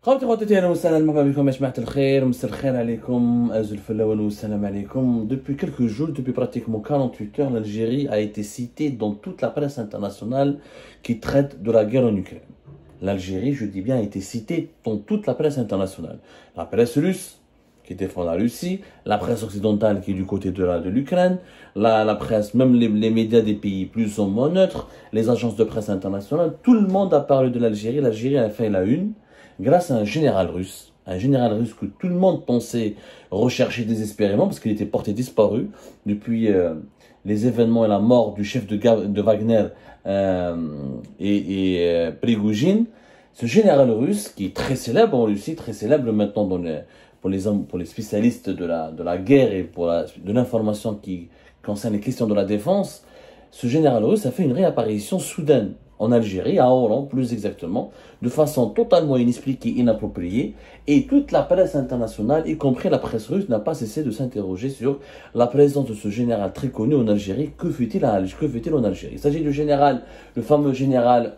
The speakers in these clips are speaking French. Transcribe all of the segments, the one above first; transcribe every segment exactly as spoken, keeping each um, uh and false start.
خواتي خواتاتي اهلا وسهلا مرحبا بكم يا جماعه الخير مساء الخير عليكم ازل الفلاون والسلام عليكم. Depuis quelques jours, depuis pratiquement quarante-huit heures, l'Algérie a été citée dans toute la presse internationale qui traite de la guerre en Ukraine. L'Algérie, je dis bien, a été citée dans toute la presse internationale. La presse russe qui défend la Russie, la presse occidentale qui est du côté de la de l'Ukraine, la, la presse, même les, les médias des pays plus ou moins neutres, les agences de presse internationales, tout le monde a parlé de l'Algérie. L'Algérie a fait la une grâce à un général russe, un général russe que tout le monde pensait rechercher désespérément parce qu'il était porté disparu depuis euh, les événements et la mort du chef de, de Wagner euh, et, et euh, Prigojine. Ce général russe qui est très célèbre en Russie, très célèbre maintenant dans les, pour, les, pour les spécialistes de la, de la guerre et pour la, de l'information qui concerne les questions de la défense, ce général russe a fait une réapparition soudaine en Algérie, à Oran plus exactement, de façon totalement inexpliquée, inappropriée, et toute la presse internationale, y compris la presse russe, n'a pas cessé de s'interroger sur la présence de ce général très connu en Algérie. Que fait-il fait en Algérie? Il s'agit du général, le fameux général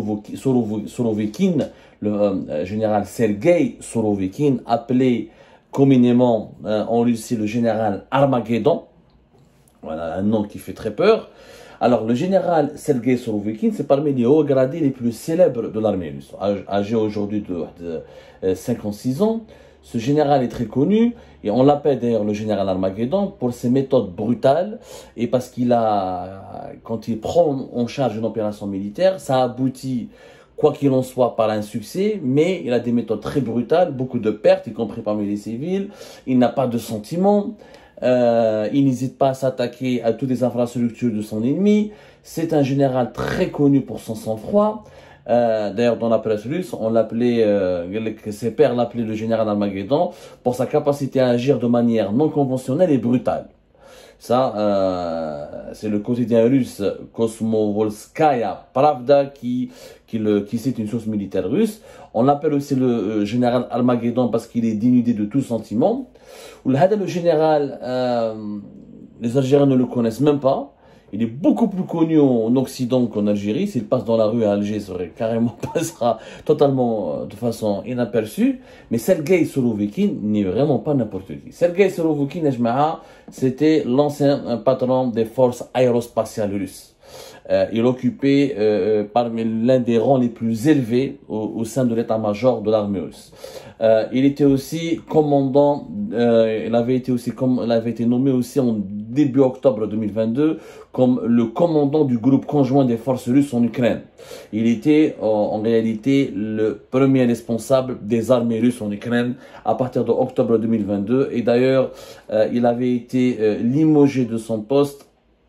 Sourovikine, le euh, général Sergei Sourovikine, appelé communément euh, en Russie le général Armageddon. Voilà un nom qui fait très peur. Alors, le général Sergei Sourovikine, c'est parmi les hauts gradés les plus célèbres de l'armée russe. Âgé aujourd'hui de, de cinquante-six ans, ce général est très connu et on l'appelle d'ailleurs le général Armageddon pour ses méthodes brutales et parce qu'il a, quand il prend en charge une opération militaire, ça aboutit, quoi qu'il en soit, par un succès, mais il a des méthodes très brutales, beaucoup de pertes, y compris parmi les civils, il n'a pas de sentiments. Euh, il n'hésite pas à s'attaquer à toutes les infrastructures de son ennemi. C'est un général très connu pour son sang-froid. Euh, D'ailleurs, dans la presse russe, on l'appelait, euh, ses pairs l'appelaient le général Armageddon pour sa capacité à agir de manière non conventionnelle et brutale. Ça, euh, c'est le quotidien russe Kosmovolskaya Pravda qui, qui, le, qui cite une source militaire russe. On l'appelle aussi le euh, général Armageddon parce qu'il est dénudé de tout sentiment. Le général, euh, les Algériens ne le connaissent même pas. Il est beaucoup plus connu en Occident qu'en Algérie. S'il passe dans la rue à Alger, ça carrément passera totalement de façon inaperçue. Mais Sergei Sourovikine n'est vraiment pas n'importe qui. Sergei Sourovikine, c'était l'ancien patron des forces aérospatiales russes. Euh, il occupait euh, parmi l'un des rangs les plus élevés au, au sein de l'état-major de l'armée russe. Euh, il était aussi commandant, euh, il avait été aussi comme, il avait été nommé aussi en début octobre deux mille vingt-deux comme le commandant du groupe conjoint des forces russes en Ukraine. Il était en, en réalité le premier responsable des armées russes en Ukraine à partir de octobre deux mille vingt-deux et d'ailleurs euh, il avait été euh, limogé de son poste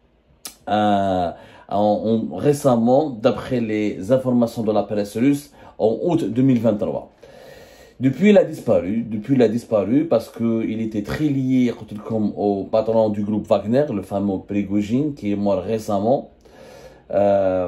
euh, En, en, récemment, d'après les informations de la presse russe, en août deux mille vingt-trois. Depuis, il a disparu. Depuis, il a disparu parce qu'il était très lié comme au patron du groupe Wagner, le fameux Prigojine, qui est mort récemment. Euh,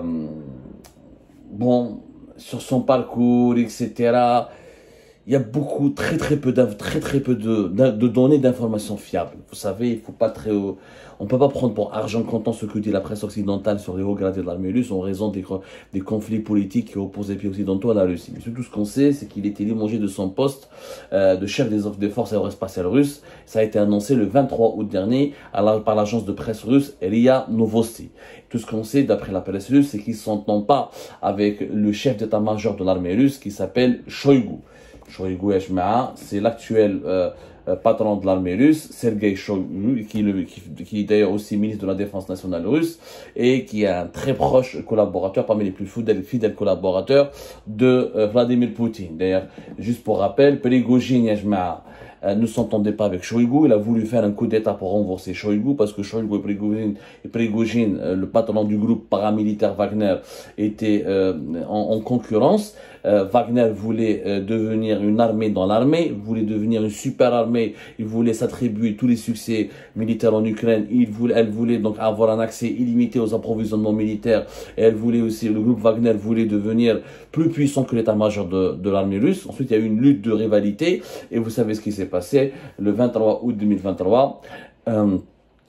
bon, sur son parcours, et cetera, il y a beaucoup, très très peu, très, très peu de, de données d'informations fiables. Vous savez, il faut pas très, on ne peut pas prendre pour argent comptant ce que dit la presse occidentale sur les hauts gradés de l'armée russe en raison des, des conflits politiques qui opposent les pays occidentaux à la Russie. Mais surtout, ce qu'on sait, c'est qu'il était limogé de son poste euh, de chef des, des forces aérospatiales russes. Ça a été annoncé le vingt-trois août dernier à la, par l'agence de presse russe RIA Novosti. Tout ce qu'on sait d'après la presse russe, c'est qu'il ne s'entend pas avec le chef d'état-major de l'armée russe qui s'appelle Shoigu. Shoigu Eshmaa, c'est l'actuel euh, patron de l'armée russe, Sergei Shoigu, qui, qui, qui est d'ailleurs aussi ministre de la Défense nationale russe et qui est un très proche collaborateur, parmi les plus fidèles, fidèles collaborateurs de euh, Vladimir Poutine. D'ailleurs, juste pour rappel, Prigojine Eshmaa euh, ne s'entendait pas avec Shoigu. Il a voulu faire un coup d'État pour renverser Shoigu parce que Shoigu et Prigojine, et Prigojine euh, le patron du groupe paramilitaire Wagner, étaient euh, en, en concurrence. Euh, Wagner voulait euh, devenir une armée dans l'armée, voulait devenir une super armée, il voulait s'attribuer tous les succès militaires en Ukraine, il voulait, elle voulait donc avoir un accès illimité aux approvisionnements militaires, et elle voulait aussi, le groupe Wagner voulait devenir plus puissant que l'état-major de, de l'armée russe. Ensuite, il y a eu une lutte de rivalité, et vous savez ce qui s'est passé le vingt-trois août deux mille vingt-trois. Euh,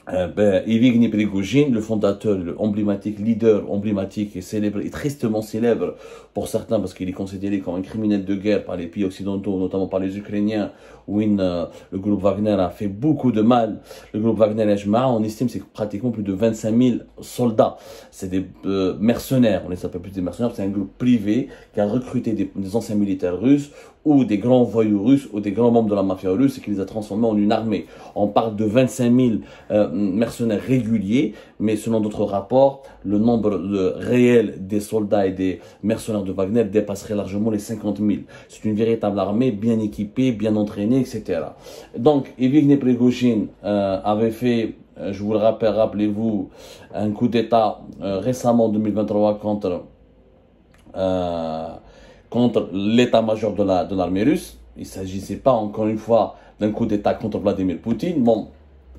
Euh, ben, Yevgeny Prigojine, le fondateur, le emblématique, leader emblématique et célèbre, et tristement célèbre pour certains parce qu'il est considéré comme un criminel de guerre par les pays occidentaux, notamment par les Ukrainiens, où une, euh, le groupe Wagner a fait beaucoup de mal. Le groupe Wagner Ejma, on estime c'est pratiquement plus de vingt-cinq mille soldats. C'est des euh, mercenaires, on les appelle plus des mercenaires, c'est un groupe privé qui a recruté des, des anciens militaires russes ou des grands voyous russes ou des grands membres de la mafia russe et qui les a transformés en une armée. On parle de vingt-cinq mille euh, mercenaires réguliers, mais selon d'autres rapports, le nombre de, réel des soldats et des mercenaires de Wagner dépasserait largement les cinquante mille. C'est une véritable armée bien équipée, bien entraînée, et cetera. Donc, Yevgeny Prigojine euh, avait fait, euh, je vous le rappelle, rappelez-vous, un coup d'État euh, récemment en deux mille vingt-trois contre... Euh, contre l'état-major de la de l'armée russe. Il ne s'agissait pas, encore une fois, d'un coup d'État contre Vladimir Poutine. Bon,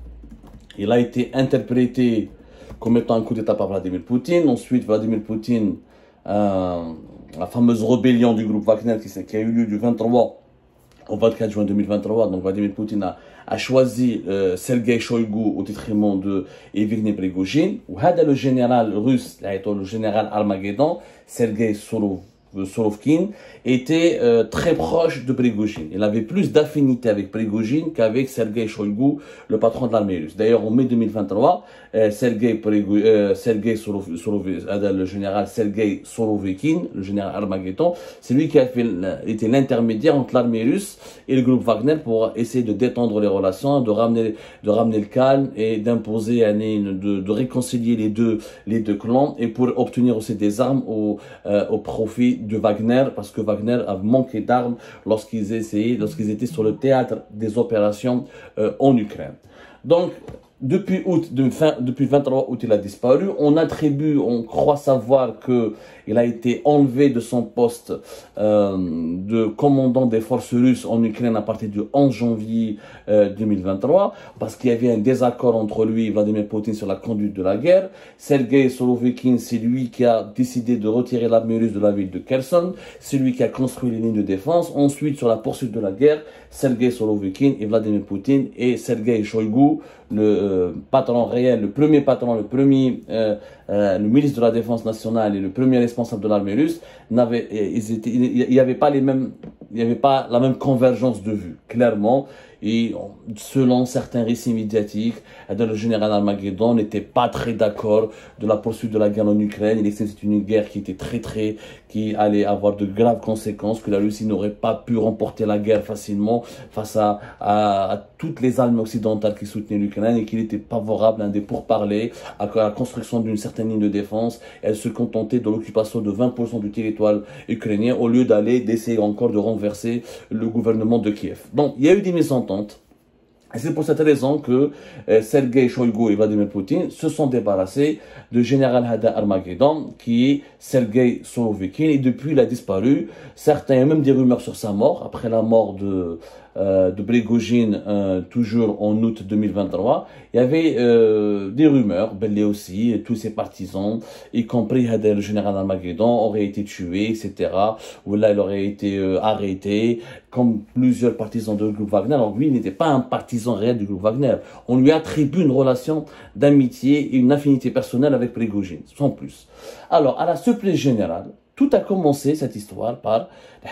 il a été interprété comme étant un coup d'État par Vladimir Poutine. Ensuite, Vladimir Poutine, euh, la fameuse rébellion du groupe Wagner qui, qui a eu lieu du vingt-trois au vingt-quatre juin deux mille vingt-trois. Donc, Vladimir Poutine a, a choisi euh, Sergei Shoigu au détriment de Yevgeny Prigojine. Ou le général russe, le général Armageddon, Sergei Sorov. Sorovkin était euh, très proche de Prigojine. Il avait plus d'affinité avec Prigojine qu'avec Sergei Shoigu, le patron de l'armée russe. D'ailleurs, en mai deux mille vingt-trois, euh, Sergei, euh, Sergei Sorov, Sorov, euh, le général Sergei Sorovikin, le général Armageddon, c'est lui qui a fait, été l'intermédiaire entre l'armée russe et le groupe Wagner pour essayer de détendre les relations, de ramener, de ramener le calme et d'imposer, de, de réconcilier les deux, les deux clans et pour obtenir aussi des armes au, euh, au profit de Wagner, parce que Wagner a manqué d'armes lorsqu'ils essayaient, lorsqu'ils étaient sur le théâtre des opérations euh, en Ukraine. Donc, depuis août, de fin, depuis le vingt-trois août, il a disparu. On attribue, on croit savoir que il a été enlevé de son poste euh, de commandant des forces russes en Ukraine à partir du onze janvier euh, deux mille vingt-trois, parce qu'il y avait un désaccord entre lui et Vladimir Poutine sur la conduite de la guerre. Sergei Sorovikin, c'est lui qui a décidé de retirer l'armée russe de la ville de Kherson. C'est lui qui a construit les lignes de défense. Ensuite, sur la poursuite de la guerre, Sergei Sorovikin et Vladimir Poutine et Sergei Shoigu, le euh, patron réel, le premier patron, le premier euh, euh, le ministre de la Défense nationale et le premier responsable de l'armée russe, n'avaient, ils étaient, il n'y avait pas les mêmes, il n'y avait pas la même convergence de vues, clairement. Et selon certains récits médiatiques, le général Armageddon n'était pas très d'accord de la poursuite de la guerre en Ukraine. Il estimait que c'était une guerre qui était très très, qui allait avoir de graves conséquences, que la Russie n'aurait pas pu remporter la guerre facilement face à, à, à toutes les armées occidentales qui soutenaient l'Ukraine et qu'il était favorable à un des pourparlers, à la construction d'une certaine ligne de défense. Elle se contentait de l'occupation de vingt pour cent du territoire ukrainien au lieu d'aller, d'essayer encore de renverser le gouvernement de Kiev. Donc, il y a eu des mésententes. Et c'est pour cette raison que euh, Sergei Shoigu et Vladimir Poutine se sont débarrassés de général Hada Armageddon, qui est Sergei Sorovikin, et depuis il a disparu. Certains, il y a même des rumeurs sur sa mort, après la mort de, euh, de Prigojine, euh, toujours en août deux mille vingt-trois. Il y avait euh, des rumeurs, Belé aussi, et tous ses partisans, y compris Hada, le général Armageddon, aurait été tué, et cetera. Ou là, il aurait été euh, arrêté, comme plusieurs partisans du groupe Wagner. Alors lui, il n'était pas un partisan réel du groupe Wagner. On lui attribue une relation d'amitié et une affinité personnelle avec Prigojine, sans plus. Alors, à la surprise générale, tout a commencé, cette histoire, par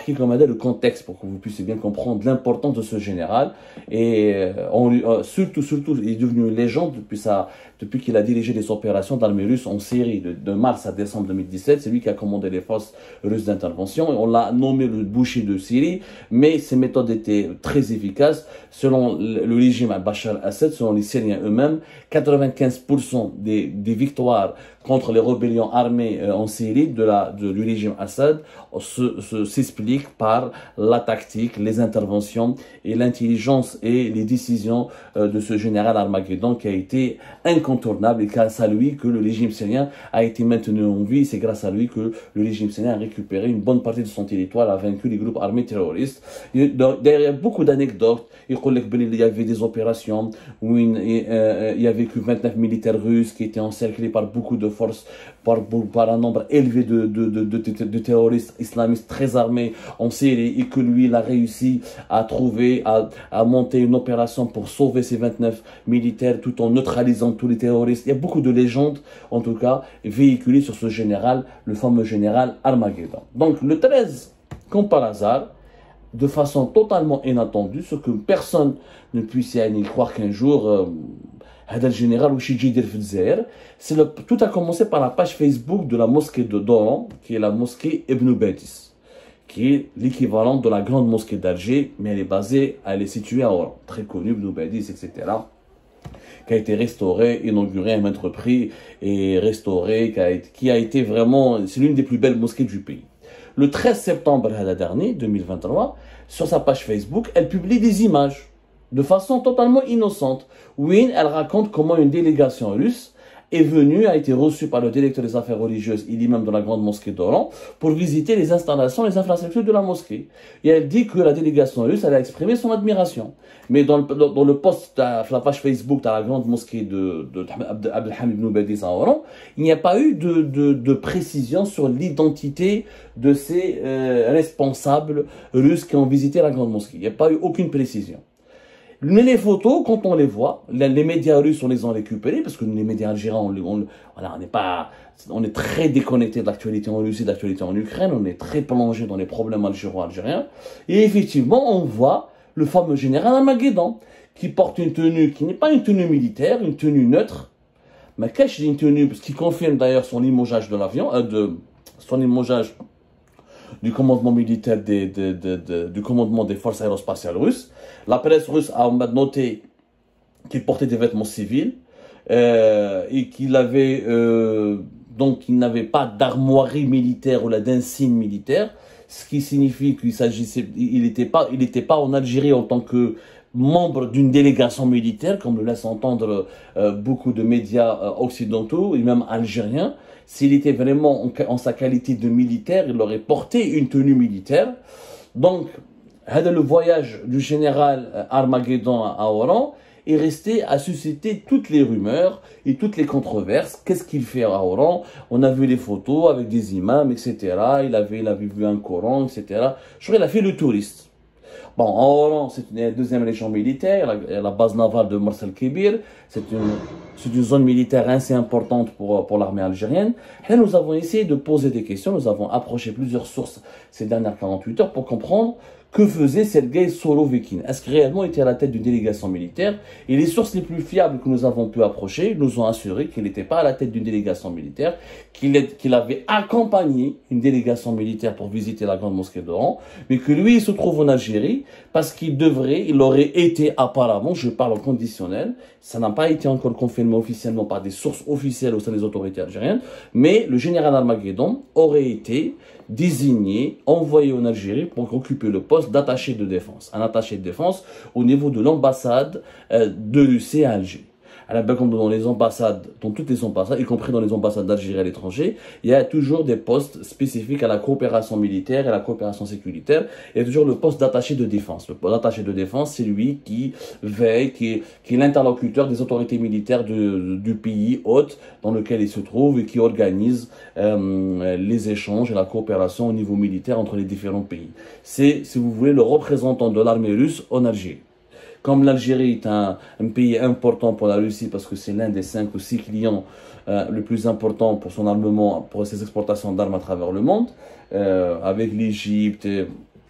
le contexte, pour que vous puissiez bien comprendre l'importance de ce général. Et on lui, euh, surtout, surtout, il est devenu une légende depuis, sa, depuis qu'il a dirigé les opérations d'armée russe en Syrie, de, de mars à décembre deux mille dix-sept. C'est lui qui a commandé les forces russes d'intervention. On l'a nommé le boucher de Syrie, mais ses méthodes étaient très efficaces. Selon le régime à Bachar Assad, selon les Syriens eux-mêmes, quatre-vingt-quinze pour cent des, des victoires contre les rébellions armées euh, en Syrie de la, de, du régime Assad s'expliquent se, par la tactique, les interventions et l'intelligence et les décisions euh, de ce général Armageddon qui a été incontournable, et grâce à lui que le régime syrien a été maintenu en vie. C'est grâce à lui que le régime syrien a récupéré une bonne partie de son territoire, a vaincu les groupes armés terroristes. D'ailleurs, il y a beaucoup d'anecdotes. Il y avait des opérations où il, euh, il y avait que vingt-neuf militaires russes qui étaient encerclés par beaucoup de forces par, par un nombre élevé de, de, de, de, de, de terroristes islamistes très armés en Syrie, et que lui, il a réussi à trouver, à, à monter une opération pour sauver ces vingt-neuf militaires tout en neutralisant tous les terroristes. Il y a beaucoup de légendes, en tout cas, véhiculées sur ce général, le fameux général Armageddon. Donc, le treize, comme par hasard, de façon totalement inattendue, ce que personne ne puisse y croire qu'un jour, euh, le général c'est le, tout a commencé par la page Facebook de la mosquée de Doran, qui est la mosquée Ibn Badis, qui est l'équivalent de la grande mosquée d'Alger, mais elle est basée, elle est située à Oran, très connue, Ibn Badis, et cetera, qui a été restaurée, inaugurée à maintes reprises, et restaurée, qui a été, qui a été vraiment, c'est l'une des plus belles mosquées du pays. Le treize septembre dernier, deux mille vingt-trois, sur sa page Facebook, elle publie des images de façon totalement innocente, où elle raconte comment une délégation russe est venue, a été reçue par le directeur des affaires religieuses et l'imam de la grande mosquée d'Oran pour visiter les installations, les infrastructures de la mosquée. Et elle dit que la délégation russe, elle a exprimé son admiration. Mais dans le, dans, dans le post, sur la page Facebook de la grande mosquée de, de, de Abdelhamid ibn Badis à Oran, il n'y a pas eu de, de, de précision sur l'identité de ces euh, responsables russes qui ont visité la grande mosquée. Il n'y a pas eu aucune précision. Mais les photos, quand on les voit, les, les médias russes, on les a récupérés, parce que les médias algériens, on, on, voilà, on n'est pas, on est très déconnecté de l'actualité en Russie, de l'actualité en Ukraine, on est très plongé dans les problèmes algéro-algériens. Et effectivement, on voit le fameux général Armageddon, qui porte une tenue qui n'est pas une tenue militaire, une tenue neutre, mais cache une tenue, ce qui confirme d'ailleurs son limogeage de l'avion, euh, de son limogeage du commandement militaire des, de, de, de, du commandement des forces aérospatiales russes. La presse russe a noté qu'il portait des vêtements civils euh, et qu'il avait euh, donc il n'avait pas d'armoirie militaire ou d'insigne militaire, ce qui signifie qu'il s'agissait, il n'était pas, il n'était pas en Algérie en tant que membre d'une délégation militaire, comme le laissent entendre euh, beaucoup de médias euh, occidentaux et même algériens. S'il était vraiment en, en sa qualité de militaire, il aurait porté une tenue militaire. Donc, le voyage du général Armageddon à Oran est resté à susciter toutes les rumeurs et toutes les controverses. Qu'est-ce qu'il fait à Oran? On a vu les photos avec des imams, et cetera. Il avait, il avait vu un Coran, et cetera. Je crois qu'il a fait le touriste. Bon, en Oran, c'est une deuxième région militaire, la, la base navale de Mars el-Kébir. C'est une, c'est une zone militaire assez importante pour, pour l'armée algérienne. Et nous avons essayé de poser des questions. Nous avons approché plusieurs sources ces dernières quarante-huit heures pour comprendre que faisait Sergei Sourovikine. Est-ce qu'il réellement était à la tête d'une délégation militaire? Et les sources les plus fiables que nous avons pu approcher nous ont assuré qu'il n'était pas à la tête d'une délégation militaire, qu'il qu'il avait accompagné une délégation militaire pour visiter la grande mosquée d'Oran, mais que lui, il se trouve en Algérie parce qu'il devrait, il aurait été apparemment, je parle en conditionnel, ça n'a pas été encore confirmé officiellement par des sources officielles au sein des autorités algériennes, mais le général Armageddon aurait été désigné, envoyé en Algérie pour occuper le poste d'attaché de défense. Un attaché de défense au niveau de l'ambassade euh, de Russie à Alger. Alors, ben, comme dans les ambassades, dans toutes les ambassades, y compris dans les ambassades d'Algérie à l'étranger, il y a toujours des postes spécifiques à la coopération militaire et à la coopération sécuritaire. Il y a toujours le poste d'attaché de défense. Le poste d'attaché de défense, c'est lui qui veille, qui est, qui est l'interlocuteur des autorités militaires de, du pays hôte dans lequel il se trouve et qui organise euh, les échanges et la coopération au niveau militaire entre les différents pays. C'est, si vous voulez, le représentant de l'armée russe en Algérie. Comme l'Algérie est un, un pays important pour la Russie parce que c'est l'un des cinq ou six clients euh, le plus important pour son armement, pour ses exportations d'armes à travers le monde, euh, avec l'Égypte et,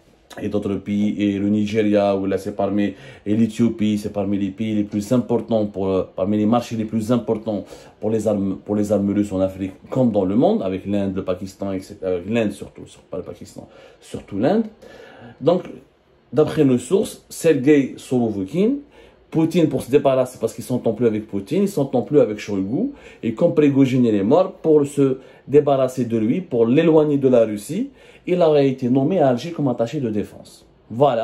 et d'autres pays, et le Nigeria, où là c'est parmi, et l'Éthiopie, c'est parmi les pays les plus importants, pour, parmi les marchés les plus importants pour les armes, pour les armes russes en Afrique, comme dans le monde, avec l'Inde, le Pakistan, et cetera. Avec l'Inde surtout, pas le Pakistan, surtout l'Inde. Donc, d'après nos sources, Sergei Sourovikine, Poutine, pour se débarrasser, parce qu'ils ne s'entendent plus avec Poutine, ils ne s'entendent plus avec Shoigu, et comme Prigojine est mort, pour se débarrasser de lui, pour l'éloigner de la Russie, il aurait été nommé à Alger comme attaché de défense. Voilà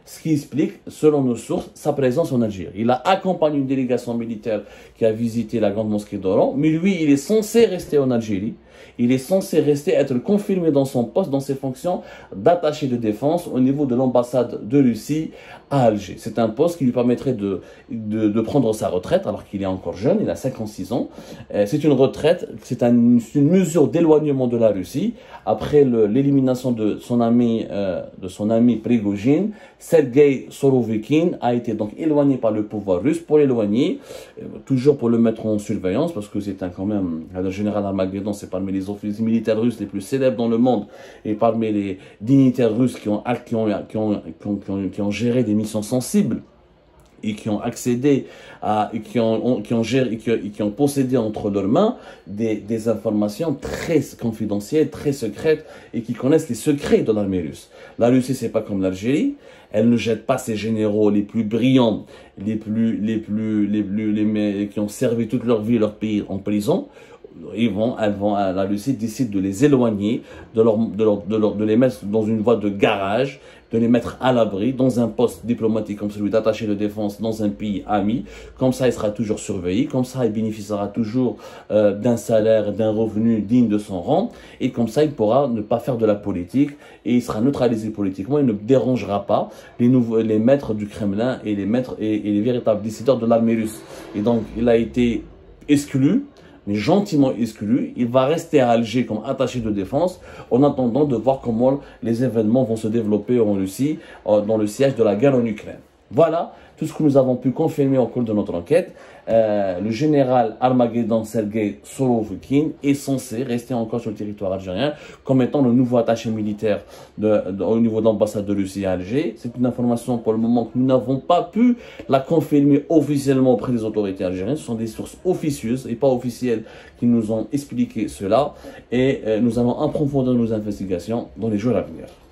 ce qui explique, selon nos sources, sa présence en Algérie. Il a accompagné une délégation militaire qui a visité la grande mosquée d'Oran, mais lui, il est censé rester en Algérie. Il est censé rester, être confirmé dans son poste, dans ses fonctions d'attaché de défense au niveau de l'ambassade de Russie à Alger. C'est un poste qui lui permettrait de, de, de prendre sa retraite alors qu'il est encore jeune, il a cinquante-six ans. C'est une retraite, c'est un, une mesure d'éloignement de la Russie. Après l'élimination de son ami, euh, de son ami Prigojine, Sergei Sorovikin a été donc éloigné par le pouvoir russe pour l'éloigner, euh, toujours pour le mettre en surveillance, parce que c'est un quand même, le général Armageddon, c'est parmi les officiers militaires russes les plus célèbres dans le monde et parmi les dignitaires russes qui ont, qui ont, qui ont, qui ont, qui ont, qui ont géré des missions sensibles et qui ont accédé à, et qui ont, qui ont géré, et qui, et qui ont possédé entre leurs mains des, des informations très confidentielles, très secrètes, et qui connaissent les secrets de l'armée russe. La Russie, c'est pas comme l'Algérie. Elle ne jette pas ses généraux les plus brillants, les plus, les plus, les plus, les, qui ont servi toute leur vie leur pays en prison. Ils vont, elles vont, la Russie décide de les éloigner, de, leur, de, leur, de, leur, de les mettre dans une voie de garage, de les mettre à l'abri, dans un poste diplomatique comme celui d'attaché de défense dans un pays ami. Comme ça, il sera toujours surveillé. Comme ça, il bénéficiera toujours euh, d'un salaire, d'un revenu digne de son rang. Et comme ça, il pourra ne pas faire de la politique et il sera neutralisé politiquement. Il ne dérangera pas les, nouveaux, les maîtres du Kremlin et les, maîtres, et, et les véritables décideurs de l'armée russe. Et donc, il a été exclu, mais gentiment exclu. Il va rester à Alger comme attaché de défense en attendant de voir comment les événements vont se développer en Russie dans le siège de la guerre en Ukraine. Voilà tout ce que nous avons pu confirmer au cours de notre enquête. Euh, le général Armageddon Sergei Sorovikin est censé rester encore sur le territoire algérien comme étant le nouveau attaché militaire de, de, au niveau de l'ambassade de Russie à Alger. C'est une information pour le moment que nous n'avons pas pu la confirmer officiellement auprès des autorités algériennes. Ce sont des sources officieuses et pas officielles qui nous ont expliqué cela. Et euh, nous allons approfondir nos investigations dans les jours à venir.